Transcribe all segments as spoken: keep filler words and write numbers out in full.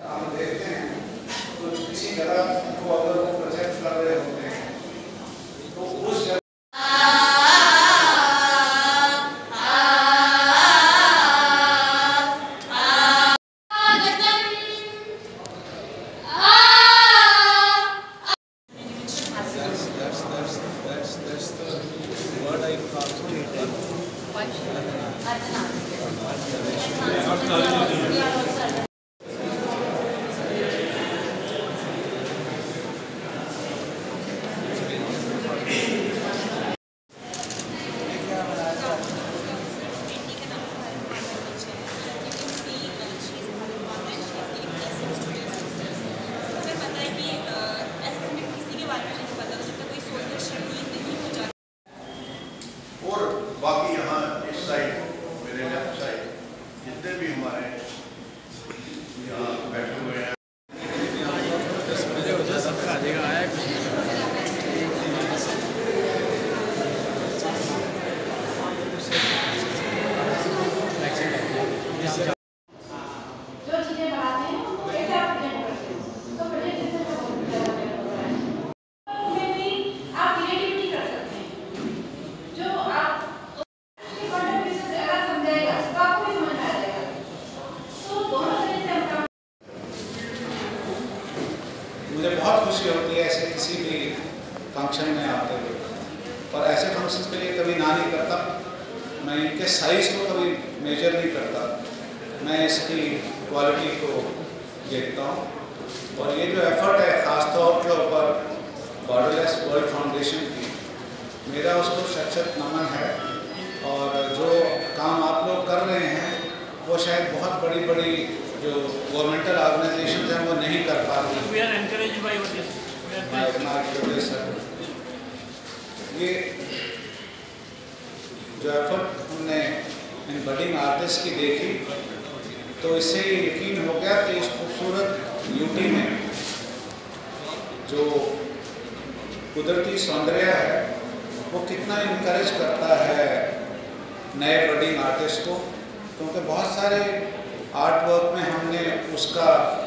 हम देखते हैं तो किसी जगह को अगर वो प्रोजेक्ट कर रहे होते हैं तो उस जगह बाकी यहाँ इस साइड मेरे लेफ्ट साइड जितने भी हमारे यहाँ बैठे हुए हैं जो चीजें बढ़ाते हैं वो कैसे आप प्रेजेंट करते हैं तो प्रेजेंटेशन का बहुत ज़्यादा होता है उसमें भी आप क्रिएटिविटी कर सकते हैं जो आप मुझे बहुत खुशी होती है ऐसे किसी भी फंक्शन में आते हुए और ऐसे फंक्शंस के लिए कभी ना नहीं करता। मैं इनके साइज़ को कभी मेजर नहीं करता, मैं इसकी क्वालिटी को देखता हूँ। और ये जो एफर्ट है ख़ास तौर के ऊपर बॉर्डरलेस वर्ल्ड फाउंडेशन की, मेरा उसको शत नमन है। और जो काम आप लोग कर रहे हैं वो शायद बहुत बड़ी बड़ी जो गवर्नमेंटल ऑर्गेनाइजेशन हैं वो नहीं कर पा रही। ये जो एफर्ट हमने इन बडिंग आर्टिस्ट की देखी तो इससे यकीन हो गया कि इस खूबसूरत यूटी में जो कुदरती सौंदर्य है वो कितना इनकरेज करता है नए बडिंग आर्टिस्ट को, क्योंकि बहुत सारे आर्ट वर्क में हमने उसका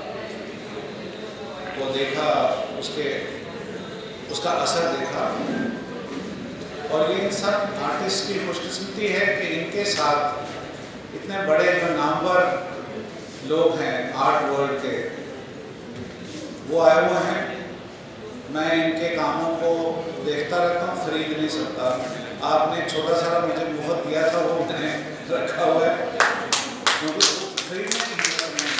वो देखा, उसके उसका असर देखा। और ये इन सब आर्टिस्ट की खुशकिस्मती है कि इनके साथ इतने बड़े जो नामवर लोग हैं आर्ट वर्ल्ड के वो आए हुए हैं। मैं इनके कामों को देखता रहता हूँ, खरीद नहीं सकता। आपने छोटा सा मुझे मुफ्त दिया था वो मैंने रखा हुआ है क्योंकि खरीदने की जरूरत नहीं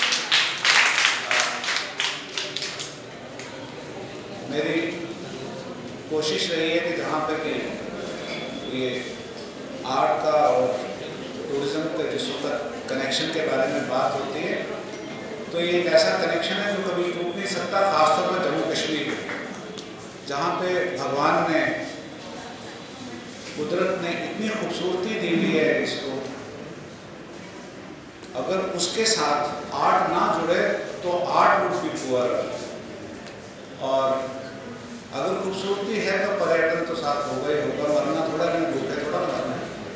है। मेरी कोशिश रही है कि जहाँ पे कि ये आर्ट का और टूरिज़्म के जिस वक्त कनेक्शन के बारे में बात होती है तो ये एक ऐसा कनेक्शन है जो कभी टूट नहीं सकता, खासतौर पर जम्मू कश्मीर जहाँ पे भगवान ने कुदरत ने इतनी खूबसूरती दी हुई है इसको, अगर उसके साथ आर्ट ना जुड़े तो आर्ट वुड बी पुअर। और अगर खूबसूरती है तो पर्यटन तो साथ होगा ही होगा, वरना थोड़ा नहीं भूखे थोड़ा मरना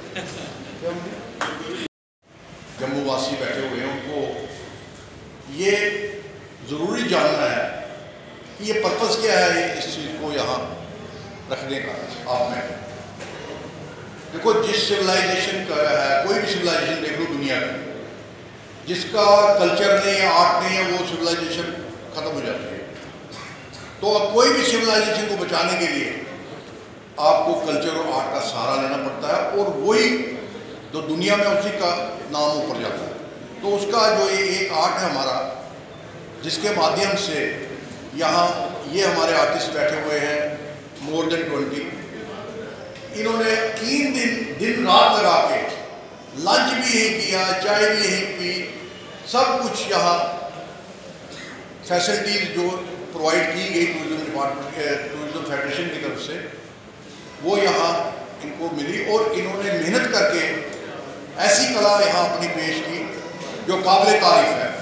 है। जम्मू वासी बैठे हुए हैं उनको ये ज़रूरी जानना है कि ये पर्पज़ क्या है इस चीज़ को यहाँ रखने का। आपने देखो जिस सिविलाइजेशन का है, कोई भी सिविलाइजेशन देख लो दुनिया में, जिसका कल्चर नहीं है, आर्ट नहीं है, वो सिविलाइजेशन ख़त्म हो जाती है। तो कोई भी सिविलाइजेशन को बचाने के लिए आपको कल्चर और आर्ट का सहारा लेना पड़ता है और वही जो दुनिया में उसी का नाम ऊपर जाता है। तो उसका जो ये एक आर्ट है हमारा, जिसके माध्यम से यहाँ ये हमारे आर्टिस्ट बैठे हुए हैं मोर देन ट्वेंटी, इन्होंने तीन दिन दिन रात लगा के लंच भी यहीं किया, चाय भी यहीं पी, सब कुछ यहाँ फैसिलिटीज़ जो प्रोवाइड की गई टूरिज्म डिपार्टमेंट टूरिज्म फेडरेशन की तरफ से वो यहाँ इनको मिली और इन्होंने मेहनत करके ऐसी कला यहाँ अपनी पेश की जो काबिल तारीफ है।